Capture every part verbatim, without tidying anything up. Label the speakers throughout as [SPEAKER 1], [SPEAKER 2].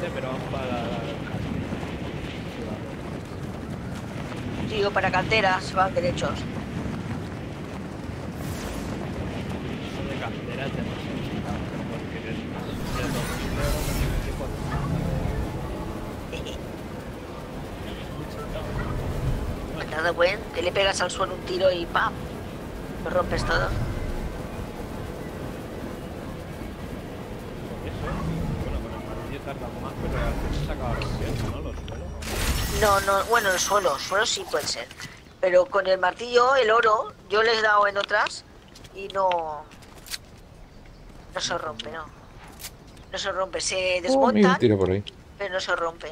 [SPEAKER 1] vale, pero vamos para la...
[SPEAKER 2] Digo, para canteras van derechos.
[SPEAKER 1] Eso de cantera es demasiado, porque de dos mil euros
[SPEAKER 2] ¿Te has dado cuenta? Que le pegas al suelo un tiro y ¡pam! Lo rompes todo.
[SPEAKER 1] Bueno, con el martillo tarda más, pero al final se acaba rompiendo, ¿no? Los suelos.
[SPEAKER 2] No, no, bueno, el suelo, el suelo sí puede ser. Pero con el martillo, el oro, yo les he dado en otras y no... No se rompe, no. No se rompe, se
[SPEAKER 3] Oh, mira,
[SPEAKER 2] desmonta,
[SPEAKER 3] tira por ahí.
[SPEAKER 2] pero no se rompe.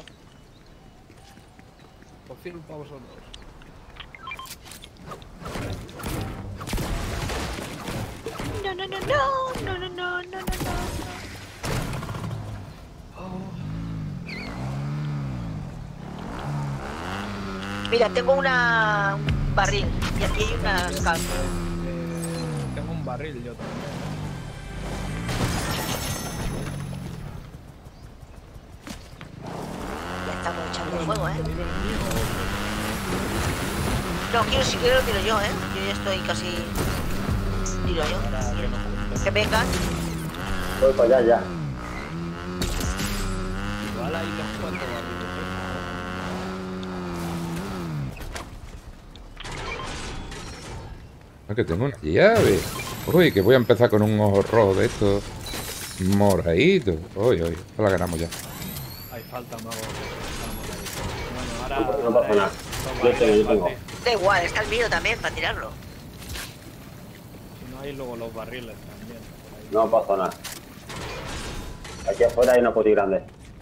[SPEAKER 1] Por cien pavos son dos.
[SPEAKER 2] No, no, no, no, no, no, no, no, no, no. Mira, tengo una un barril y aquí hay unas calzas.
[SPEAKER 1] Eh, tengo un barril yo también.
[SPEAKER 2] Ya estamos echando fuego, ¿eh? No, quiero, si quiero lo tiro yo, ¿eh? Yo ya estoy casi... Tiro yo. Que vengan.
[SPEAKER 4] Voy para allá ya.
[SPEAKER 1] Igual hay los cuatro barriles.
[SPEAKER 3] Ah, que tengo una llave. Uy, que voy a empezar con un ojo rojo de estos moraditos. Uy, uy, ya la ganamos ya.
[SPEAKER 1] Hay falta mago. Bueno, ahora...
[SPEAKER 4] No pasa nada. Yo tengo, yo tengo.
[SPEAKER 2] Da igual, está el mío también para tirarlo.
[SPEAKER 1] Si no hay luego los barriles también. Por ahí.
[SPEAKER 4] No pasa nada. Aquí afuera hay una poti grande.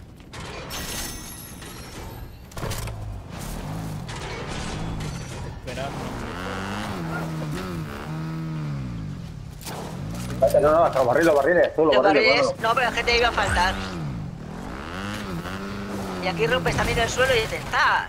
[SPEAKER 1] Esperar.
[SPEAKER 4] Espérate, no, no, hasta los barriles, los barriles. Tú, los,
[SPEAKER 2] Los
[SPEAKER 4] barriles.
[SPEAKER 2] barriles,
[SPEAKER 4] bueno.
[SPEAKER 2] no, pero la gente iba a faltar. Y aquí rompes también el suelo y te estás.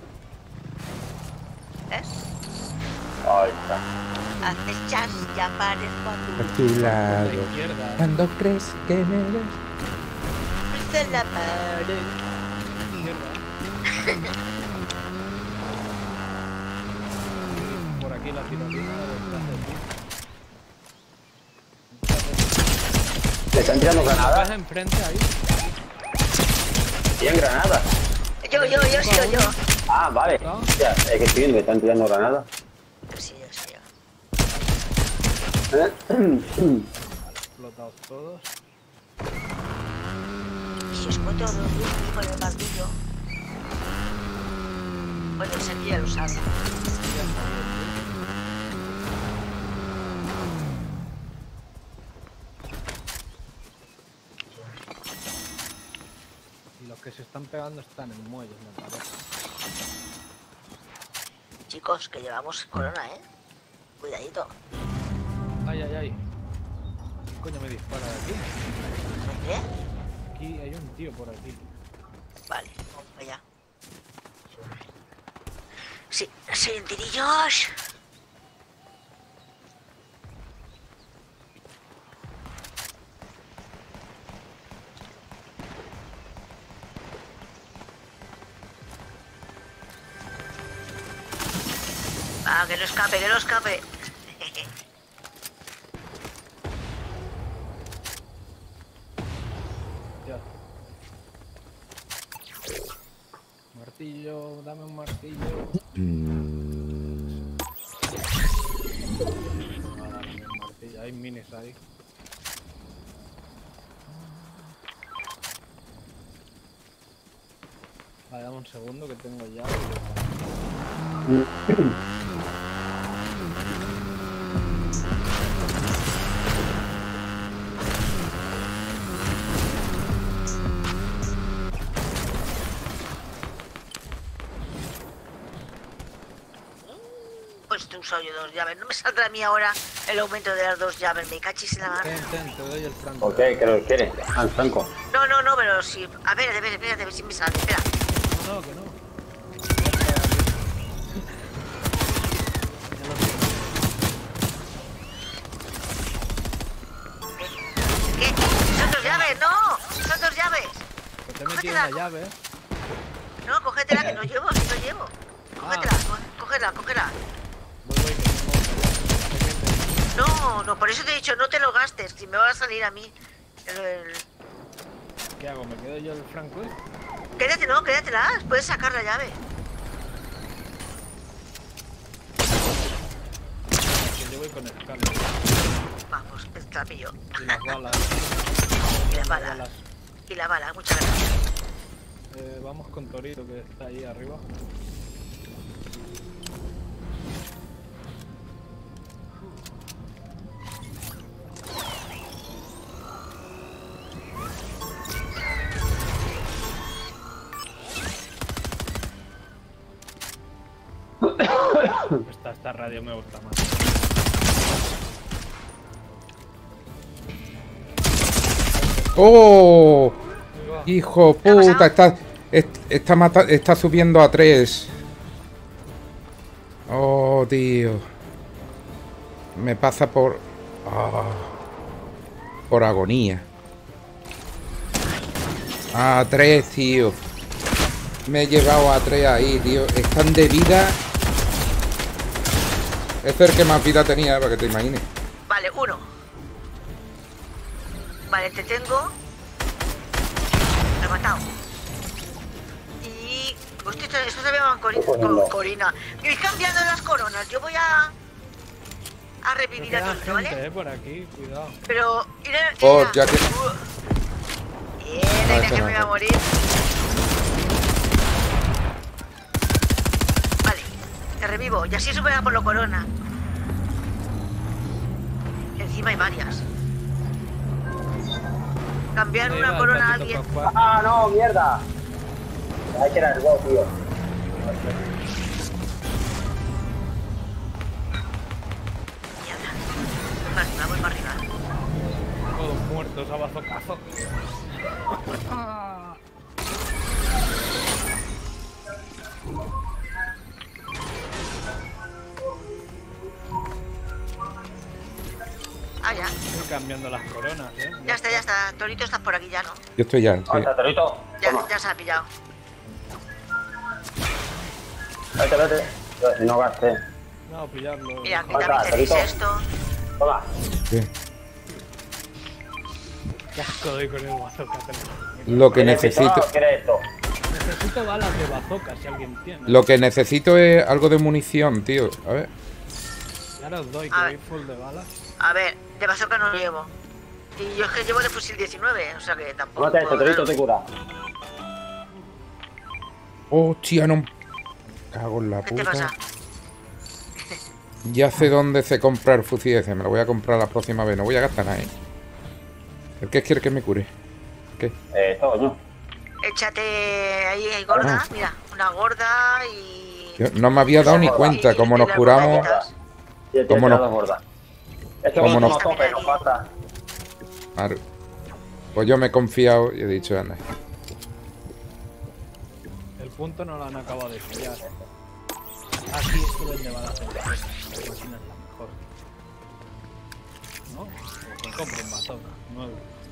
[SPEAKER 2] ¿Ves?
[SPEAKER 4] Ahí está.
[SPEAKER 2] Haces chas y aparezco
[SPEAKER 3] A
[SPEAKER 2] a
[SPEAKER 3] tu
[SPEAKER 1] A la
[SPEAKER 3] lado.
[SPEAKER 1] izquierda.
[SPEAKER 3] Cuando crees que me ves.
[SPEAKER 2] tu en la pared.
[SPEAKER 1] Izquierda. Por aquí la tirolina detrás de ti.
[SPEAKER 4] ¿Le están tirando
[SPEAKER 1] ¿Ves
[SPEAKER 4] granadas?
[SPEAKER 1] enfrente ahí?
[SPEAKER 4] ¿Tienen granadas?
[SPEAKER 2] Yo, yo, yo, sí, yo, yo.
[SPEAKER 4] Ah, vale. Ya, es que estoy viendo que están tirando granadas.
[SPEAKER 2] Sí, yo, sí, yo.
[SPEAKER 1] Explotados todos.
[SPEAKER 2] Y si os cuento los grupos con el martillo. Bueno, el Sergio ya lo sabe.
[SPEAKER 1] Y los que se están pegando están en muelles, me parece.
[SPEAKER 2] Chicos, que llevamos corona, ¿eh? Cuidadito.
[SPEAKER 1] Ay, ay, ay. ¿Qué coño me dispara de aquí?
[SPEAKER 2] ¿Eh?
[SPEAKER 1] Aquí hay un tío por aquí.
[SPEAKER 2] Vale, vamos para allá. Sí, sí, tirillos. Ah, que no escape, que no escape.
[SPEAKER 1] Ya. Martillo, dame un martillo.
[SPEAKER 3] Mm,
[SPEAKER 1] Ahora dame un martillo. Hay minis ahí. Vale, dame un segundo que tengo ya.
[SPEAKER 2] Pues tú usado yo dos llaves. No me saldrá a mí ahora el aumento de las dos llaves. Me cachis en la mano.
[SPEAKER 1] Ten, ten, te doy el franco.
[SPEAKER 4] Ok, ¿qué lo quiere? Ah, el franco.
[SPEAKER 2] No, no, no, pero sí. A ver, a ver, espérate, a ver si me sale. Espera.
[SPEAKER 1] No, no, que no.
[SPEAKER 2] ¿Qué? Son dos llaves, no. Son dos llaves.
[SPEAKER 1] te he metido una llave.
[SPEAKER 2] No, cógetela que no llevo, si no llevo. Cógetela,
[SPEAKER 1] Ah.
[SPEAKER 2] cógela, cógela.
[SPEAKER 1] Voy, voy, que tengo...
[SPEAKER 2] No, no, por eso te he dicho, no te lo gastes, si me va a salir a mí. El, el...
[SPEAKER 1] ¿Qué hago? ¿Me quedo yo el franco?
[SPEAKER 2] Quédate, no, quédatela, puedes sacar la llave.
[SPEAKER 1] Que yo voy con el cable.
[SPEAKER 2] Vamos, el capillo.
[SPEAKER 1] Y las balas.
[SPEAKER 2] Y las balas. Y la bala, muchas gracias.
[SPEAKER 1] Eh, vamos con Torito, que está ahí arriba. Esta, esta radio me gusta más.
[SPEAKER 3] ¡Oh!
[SPEAKER 1] Ahí va.
[SPEAKER 3] ¡Hijo
[SPEAKER 2] ¿Qué ha
[SPEAKER 3] puta!
[SPEAKER 2] pasado?
[SPEAKER 3] Está, est- está, mata- está subiendo a tres. ¡Oh, tío! Me pasa por... ah, por agonía. A tres, tío. Me he llevado a tres ahí, tío. Están de vida. Este es el que más vida tenía, para que te imagines.
[SPEAKER 2] Vale, uno. Vale, te tengo. Lo he matado. Y... Hostia, esto, esto se llama Corina.
[SPEAKER 4] Corina.
[SPEAKER 2] Corina. Ir cambiando las coronas. Yo voy a... A
[SPEAKER 1] Me
[SPEAKER 2] revivir a
[SPEAKER 1] queda
[SPEAKER 2] Torito, ¿vale?
[SPEAKER 1] gente, eh, por aquí, cuidado.
[SPEAKER 2] Pero... Mira,
[SPEAKER 3] Oh,
[SPEAKER 2] mira.
[SPEAKER 3] ya que-
[SPEAKER 2] Uh. Bien,
[SPEAKER 3] Ah,
[SPEAKER 2] ahí
[SPEAKER 3] ese
[SPEAKER 2] que
[SPEAKER 3] no,
[SPEAKER 2] me voy a
[SPEAKER 3] ese.
[SPEAKER 2] morir. Vale, te revivo. Y así supera por lo corona. Encima hay varias. Cambiar
[SPEAKER 1] Ahí
[SPEAKER 2] una
[SPEAKER 1] va,
[SPEAKER 2] corona a
[SPEAKER 1] el
[SPEAKER 2] alguien.
[SPEAKER 1] patito Pascual.
[SPEAKER 4] ¡Ah, no, mierda! Hay que era el wow, tío.
[SPEAKER 2] Mierda. Voy para arriba, voy para arriba.
[SPEAKER 1] Todos muertos a bazocazo.
[SPEAKER 2] Ah, ya.
[SPEAKER 1] Estoy cambiando las coronas, eh.
[SPEAKER 2] Ya está, ya está. Torito, estás por aquí ya, ¿no?
[SPEAKER 3] Yo estoy ya, sí.
[SPEAKER 4] Ahora, Torito.
[SPEAKER 2] Ya,
[SPEAKER 4] Toma.
[SPEAKER 2] ya se ha pillado.
[SPEAKER 4] Vete, vete. Yo, si no gasté.
[SPEAKER 1] No, pillarlo.
[SPEAKER 2] Mira, aquí
[SPEAKER 4] Ahora,
[SPEAKER 2] también tenéis
[SPEAKER 4] Torito.
[SPEAKER 2] esto.
[SPEAKER 4] Toma.
[SPEAKER 3] Sí.
[SPEAKER 1] Qué asco doy con el bazooka.
[SPEAKER 3] Lo que
[SPEAKER 4] ¿Quieres pistola
[SPEAKER 3] necesito...
[SPEAKER 4] o quieres esto?
[SPEAKER 1] Necesito balas de bazooka si alguien tiene.
[SPEAKER 3] Lo que necesito es algo de munición, tío. A ver.
[SPEAKER 1] Y ahora os doy, que
[SPEAKER 2] A
[SPEAKER 1] voy
[SPEAKER 2] ver.
[SPEAKER 1] full de balas.
[SPEAKER 2] A ver, de bazooka no lo llevo. Y yo es que llevo de fusil diecinueve, o sea que tampoco.
[SPEAKER 4] Tómate esto,
[SPEAKER 2] puedo
[SPEAKER 4] Torito,
[SPEAKER 2] darlo.
[SPEAKER 4] te cura.
[SPEAKER 3] Hostia, no... Cago en la
[SPEAKER 2] ¿Qué te
[SPEAKER 3] puta.
[SPEAKER 2] pasa?
[SPEAKER 3] Ya sé dónde se compra el fusil ese. Me lo voy a comprar la próxima vez. No voy a gastar nada, ¿eh? ¿El que quiere que me cure? ¿Qué?
[SPEAKER 4] Eh, esto, coño.
[SPEAKER 2] Échate ahí, ahí gorda,
[SPEAKER 3] Ah.
[SPEAKER 2] mira, una gorda y.
[SPEAKER 3] Yo no me había dado ni cuenta. Como
[SPEAKER 2] y
[SPEAKER 3] nos
[SPEAKER 2] las
[SPEAKER 3] curamos...
[SPEAKER 2] botanitas.
[SPEAKER 4] Y el
[SPEAKER 3] ¿Cómo
[SPEAKER 4] tío
[SPEAKER 3] no?
[SPEAKER 4] no? Gorda. Esto
[SPEAKER 3] ¿Cómo
[SPEAKER 4] es
[SPEAKER 3] no?
[SPEAKER 4] como tope, no falta.
[SPEAKER 3] Claro. Pues yo me he confiado y he dicho, anda.
[SPEAKER 1] El punto no lo han acabado de pillar. Aquí esto vende balas en la máquina es la mejor. ¿No? O que compre un bazooka nuevo.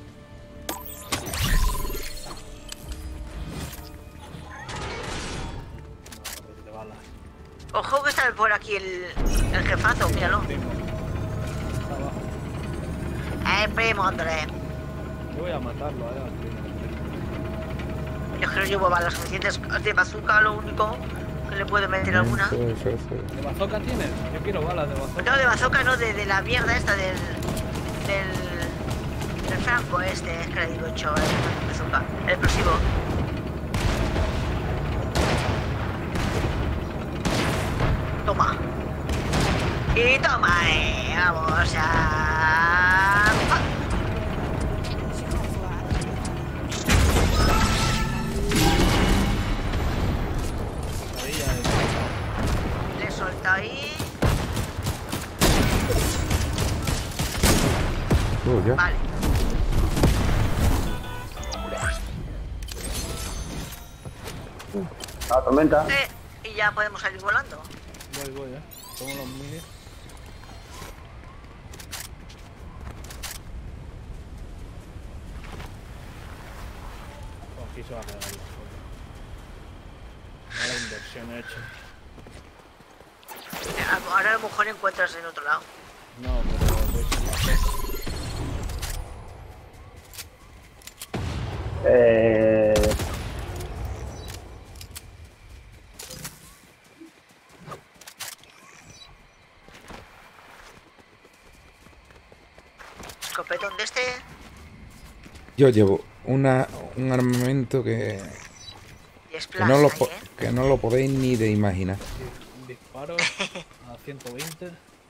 [SPEAKER 1] No, de balas.
[SPEAKER 2] Ojo que está por aquí el, el jefazo, míralo.
[SPEAKER 1] Primo. Está abajo.
[SPEAKER 2] Eh, primo, André.
[SPEAKER 1] Yo voy a matarlo, eh, al primo.
[SPEAKER 2] Yo es que no llevo balas suficientes de bazooka, lo único que le puedo meter alguna.
[SPEAKER 3] Eso, eso, eso.
[SPEAKER 1] ¿De bazooka tienes? Yo quiero balas de bazooka.
[SPEAKER 2] No, de bazooka no, de, de la mierda esta del. del. del franco este, es que le digo hecho, el bazooka, el explosivo. Toma. Y toma, eh, vamos a. ¡Ah!
[SPEAKER 1] Pesadilla de-
[SPEAKER 2] Le solta ahí.
[SPEAKER 3] Uh, ya.
[SPEAKER 2] Vale.
[SPEAKER 4] La tormenta.
[SPEAKER 2] Eh, y ya podemos salir volando.
[SPEAKER 1] Voy, voy, eh. Tomo los minis. aquí se va a pegar la fuego. Mala inversión he hecho.
[SPEAKER 2] Ahora a lo mejor encuentras en otro lado.
[SPEAKER 1] No, pero voy sin la cosa.
[SPEAKER 4] Eh...
[SPEAKER 2] Escopetón de este.
[SPEAKER 3] Yo llevo una, un armamento que,
[SPEAKER 2] Y es
[SPEAKER 3] que, no lo,
[SPEAKER 2] plaza,
[SPEAKER 3] po-
[SPEAKER 2] ¿eh?
[SPEAKER 3] que no lo podéis ni de imaginar.
[SPEAKER 1] Dis- Disparo a ciento veinte.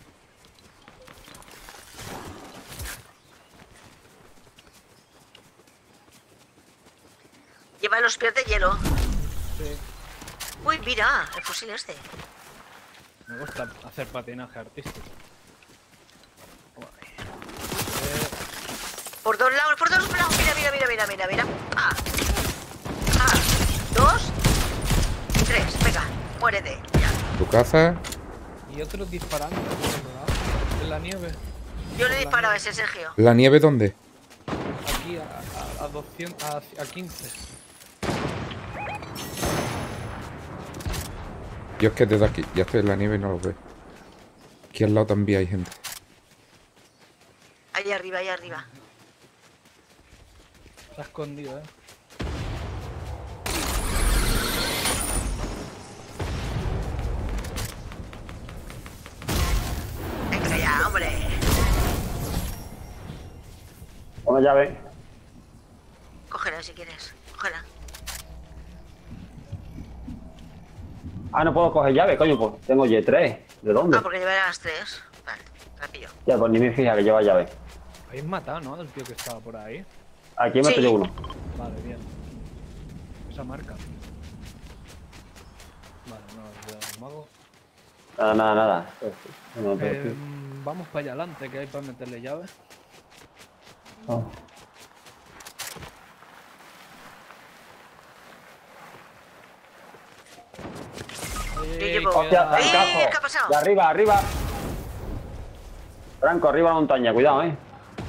[SPEAKER 2] Lleva los pies de hielo.
[SPEAKER 1] Sí.
[SPEAKER 2] Uy, mira, el fusil este.
[SPEAKER 1] Me gusta hacer patinaje artístico. Eh,
[SPEAKER 2] Por dos lados, por dos lados. Mira, mira, mira, mira, mira, mira. Ah. Ah. Dos. Y tres. Venga, muérete. Ya.
[SPEAKER 3] Tu caza,
[SPEAKER 1] y otros disparando por otro lado, en la nieve.
[SPEAKER 2] Yo le
[SPEAKER 1] La
[SPEAKER 2] disparaba a
[SPEAKER 1] nieve.
[SPEAKER 2] ese Sergio.
[SPEAKER 3] ¿la nieve dónde?
[SPEAKER 1] Aquí a, a, a doscientos, a, a quince.
[SPEAKER 3] Yo es que desde aquí ya estoy en la nieve y no lo veo. Aquí al lado también hay gente.
[SPEAKER 2] Ahí arriba, ahí arriba.
[SPEAKER 1] Está escondido, eh.
[SPEAKER 2] Venga ya, hombre.
[SPEAKER 4] Una llave.
[SPEAKER 2] Cógela si quieres. Cógela.
[SPEAKER 4] Ah, no puedo coger llave, coño, pues tengo Y tres. ¿De dónde?
[SPEAKER 2] Ah, porque llevará las tres. Vale, la pillo.
[SPEAKER 4] Ya, pues ni me fija que lleva llave.
[SPEAKER 1] Habéis matado, ¿no? Al tío que estaba por ahí.
[SPEAKER 4] Aquí me
[SPEAKER 2] Sí.
[SPEAKER 4] yo uno.
[SPEAKER 1] Vale, bien. Esa marca. Vale, no, de los magos.
[SPEAKER 4] Nada, nada, nada. No, no,
[SPEAKER 1] Eh, vamos para allá adelante, que hay para meterle llaves.
[SPEAKER 4] no.
[SPEAKER 1] Ey,
[SPEAKER 2] Yo
[SPEAKER 1] ey,
[SPEAKER 2] llevo-
[SPEAKER 1] cuidado.
[SPEAKER 4] Hostia,
[SPEAKER 2] ¡Eh!
[SPEAKER 4] trancazo.
[SPEAKER 2] ¿Qué ha pasado?
[SPEAKER 4] De arriba, arriba. Franco, arriba la montaña, cuidado, eh.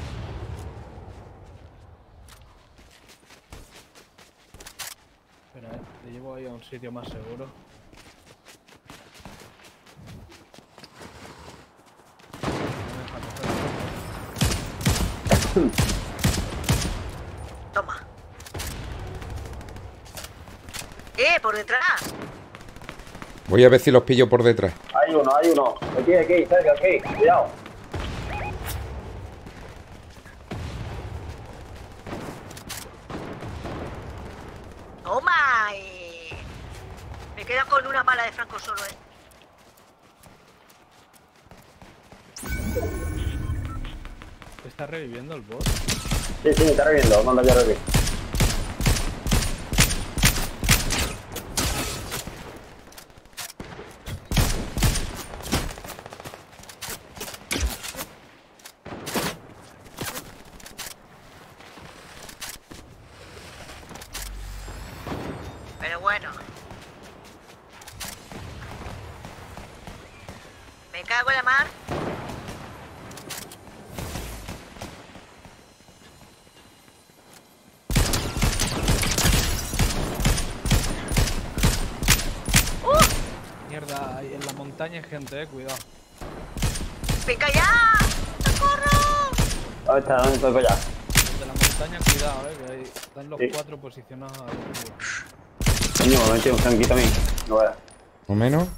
[SPEAKER 1] Espera, eh, te llevo ahí a un sitio más seguro. No me deja coger.
[SPEAKER 2] Toma. ¡Eh! ¡Por detrás!
[SPEAKER 3] Voy a ver si los pillo por detrás.
[SPEAKER 4] Hay uno, hay uno. Aquí, aquí, cerca, aquí. Cuidado.
[SPEAKER 2] ¡Toma! Y... Me quedo con una bala de Franco solo, ¿eh?
[SPEAKER 1] ¿Te está reviviendo el boss?
[SPEAKER 4] Sí, sí, me está reviendo. Manda ya a revivir.
[SPEAKER 2] Pero bueno. Me cago en la mar.
[SPEAKER 1] Mierda, ahí en la montaña hay gente, eh, cuidado.
[SPEAKER 2] ¡Venga ya! ¡Socorro!
[SPEAKER 4] ¿Dónde está? ¿Dónde estoy allá?
[SPEAKER 1] Los de la montaña, cuidado, eh, que ahí están los
[SPEAKER 4] Sí.
[SPEAKER 1] cuatro posicionados ahí arriba.
[SPEAKER 4] Coño, me he metido un tranquito a mí. No veas.
[SPEAKER 3] ¿O menos?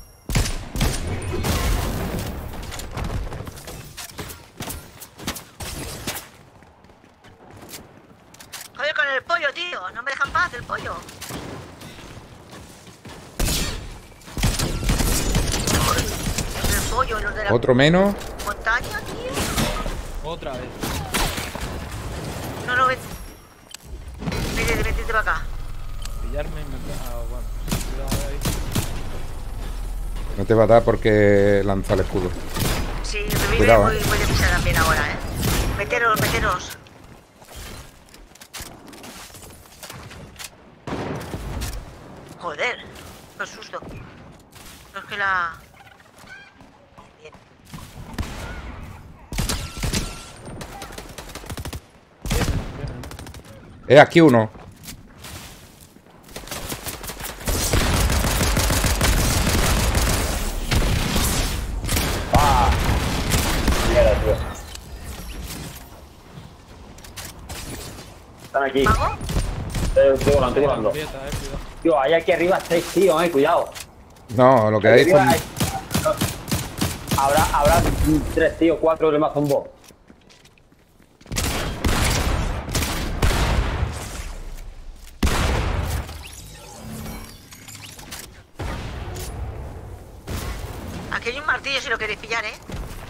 [SPEAKER 2] Joder con el pollo, tío. No me dejan paz el pollo. El pollo, los de la
[SPEAKER 3] ¿Otro menos?
[SPEAKER 2] montaña, tío.
[SPEAKER 1] Otra vez.
[SPEAKER 2] No, no, vete. Vete, vete para acá.
[SPEAKER 1] Pillarme y meter. Ah, bueno. Cuidado ahí.
[SPEAKER 3] No te va a dar porque lanza el escudo.
[SPEAKER 2] Sí, revive
[SPEAKER 3] Cuidado,
[SPEAKER 2] muy,
[SPEAKER 3] eh.
[SPEAKER 2] muy deprisa también ahora, eh. Meteros, meteros. Joder, qué susto. No es que la... Bien.
[SPEAKER 1] Vienen, vienen.
[SPEAKER 3] Eh, aquí uno.
[SPEAKER 4] aquí.
[SPEAKER 2] ¿Mago?
[SPEAKER 4] Eh, Estoy volando, estoy volando.
[SPEAKER 1] Aprieta, eh, cuidado.
[SPEAKER 4] Tío, hay aquí arriba seis tíos, eh, cuidado.
[SPEAKER 3] No, lo que hay
[SPEAKER 4] Arriba
[SPEAKER 3] son...
[SPEAKER 4] hay- Habrá, habrá tres tíos, cuatro de más con vos.
[SPEAKER 2] Aquí hay un martillo si lo queréis pillar, ¿eh?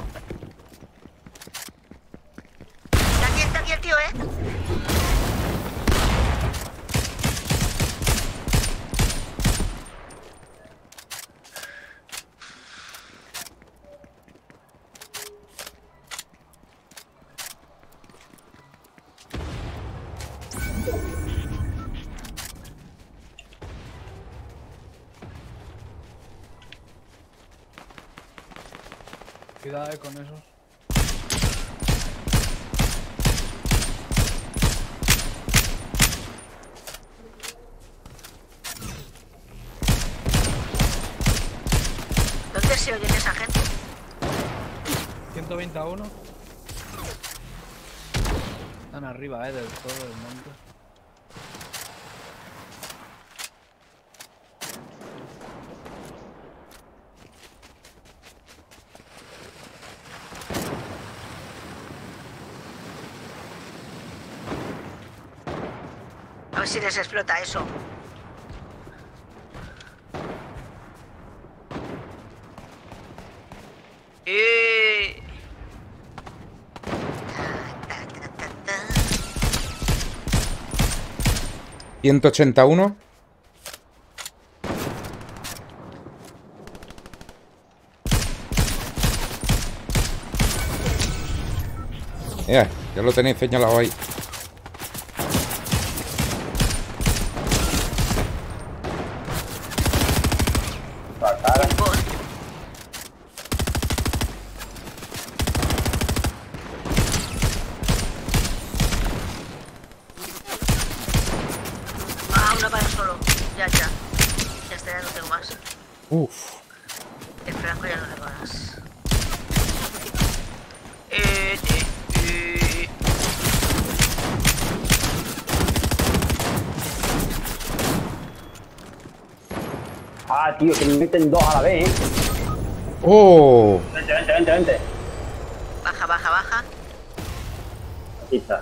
[SPEAKER 2] Está aquí, está aquí el tío, ¿eh?
[SPEAKER 1] Cuidado, eh, con esos.
[SPEAKER 2] ¿Dónde se oyen esa gente?
[SPEAKER 1] ciento veinte a uno. Están arriba, eh, del todo del monte.
[SPEAKER 2] A ver si les explota eso. Eh. Ta, ta, ta, ta, ta.
[SPEAKER 3] ciento ochenta y uno. Ya, ya lo tenéis señalado ahí.
[SPEAKER 4] Pasar.
[SPEAKER 2] Bot. Ah, una para solo. Ya, ya. Ya está, ya no tengo más.
[SPEAKER 3] Uf.
[SPEAKER 2] El frasco ya no le más. Eh, eh, eh.
[SPEAKER 4] Ah, tío, que me meten dos a la vez, eh.
[SPEAKER 3] ¡Oh!
[SPEAKER 4] Vente, vente, vente, vente.
[SPEAKER 2] Baja, baja, baja.
[SPEAKER 4] Aquí está.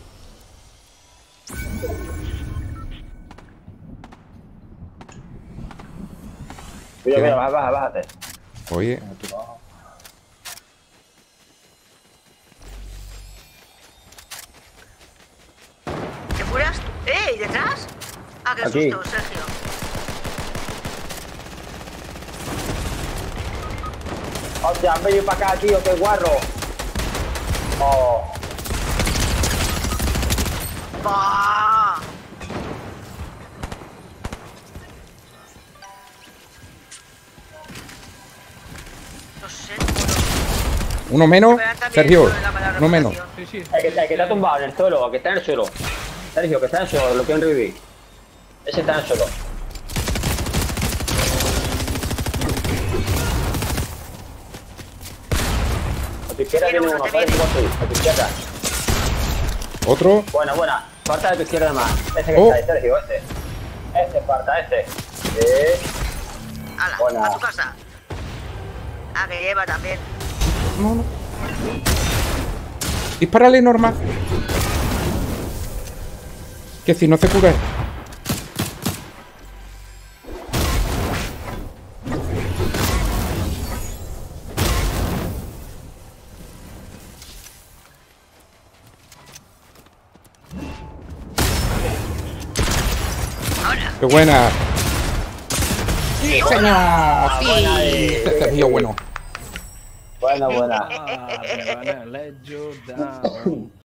[SPEAKER 4] Cuidado, cuidado, baja, baja, bájate.
[SPEAKER 3] Oye,
[SPEAKER 4] Aquí abajo.
[SPEAKER 2] ¿Te curas? ¡Eh! ¿Y detrás? Ah, qué
[SPEAKER 4] Aquí.
[SPEAKER 2] susto, Sergio.
[SPEAKER 4] Hostia, han venido para acá, tío, qué guarro. Oh,
[SPEAKER 2] ¡Bah! No sé.
[SPEAKER 3] uno menos.
[SPEAKER 2] Pero también
[SPEAKER 3] Sergio,
[SPEAKER 2] con la mala
[SPEAKER 3] uno menos.
[SPEAKER 2] reputación.
[SPEAKER 1] Sí, sí.
[SPEAKER 4] el que, el que está tumbado en el suelo, el que está en el suelo. Sergio, que está en el suelo, lo quieren revivir. Ese está en el suelo. A tu izquierda
[SPEAKER 2] Tiene
[SPEAKER 4] viene
[SPEAKER 2] uno,
[SPEAKER 4] uno,
[SPEAKER 2] te
[SPEAKER 4] ¿sabes
[SPEAKER 2] viene.
[SPEAKER 4] cómo estoy? A tu izquierda.
[SPEAKER 3] Otro.
[SPEAKER 4] Buena, buena. Falta de tu izquierda más. Ese que
[SPEAKER 3] Oh.
[SPEAKER 4] está ahí, Sergio, este. Este, falta, este. Sí.
[SPEAKER 2] ¡Hala!
[SPEAKER 4] Buena.
[SPEAKER 2] A tu casa. Ah, que lleva también.
[SPEAKER 3] No, no. Dispárale normal. Que si no se cura.
[SPEAKER 2] ¡Ahora!
[SPEAKER 3] ¡Qué buena! ¡Sí, señor!
[SPEAKER 4] buena
[SPEAKER 3] ¡Sí!
[SPEAKER 4] ahí.
[SPEAKER 3] Este Sergio bueno.
[SPEAKER 4] Buena, buena.
[SPEAKER 1] Ah, me van a let you down.